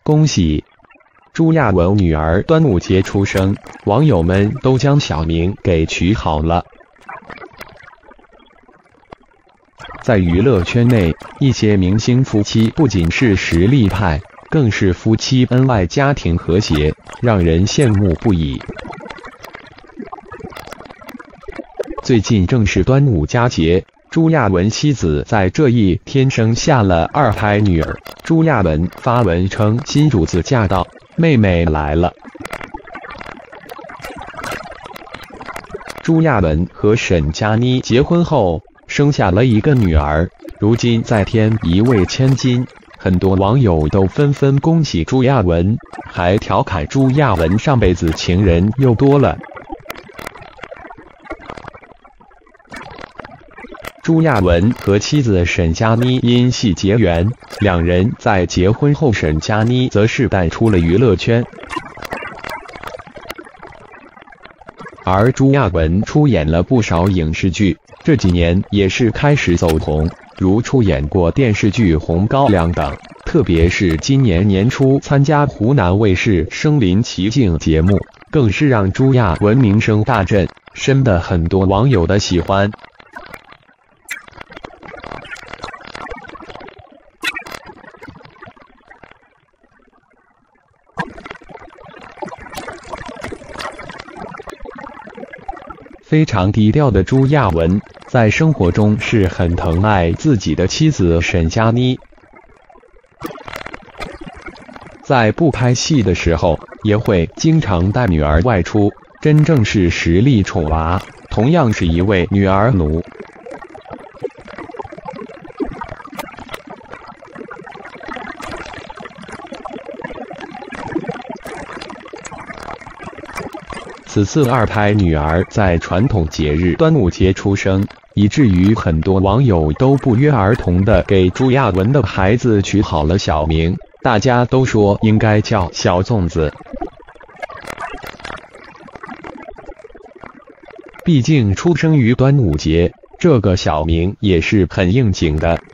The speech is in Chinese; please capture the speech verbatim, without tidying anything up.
恭喜！朱亚文女儿端午节出生，网友们都将小名给取好了。在娱乐圈内，一些明星夫妻不仅是实力派，更是夫妻恩爱，家庭和谐，让人羡慕不已。最近正是端午佳节，朱亚文妻子在这一天生下了二胎女儿。朱亚文发文称：“新主子驾到，妹妹来了。”朱亚文和沈佳妮结婚后，生下了一个女儿，如今再添一位千金，很多网友都纷纷恭喜朱亚文，还调侃朱亚文上辈子情人又多了。朱亚文和妻子沈佳妮因戏结缘，两人在结婚后，沈佳妮则是淡出了娱乐圈。而朱亚文出演了不少影视剧，这几年也是开始走红，如出演过电视剧《红高粱》等，特别是今年年初参加湖南卫视《身临其境》节目，更是让朱亚文名声大振，深得很多网友的喜欢。非常低调的朱亚文，在生活中是很疼爱自己的妻子沈佳妮。在不拍戏的时候，也会经常带女儿外出，真正是实力宠娃，同样是一位女儿奴。此次二胎女儿在传统节日端午节出生，以至于很多网友都不约而同地给朱亚文的孩子取好了小名，大家都说应该叫小粽子。毕竟出生于端午节，这个小名也是很应景的。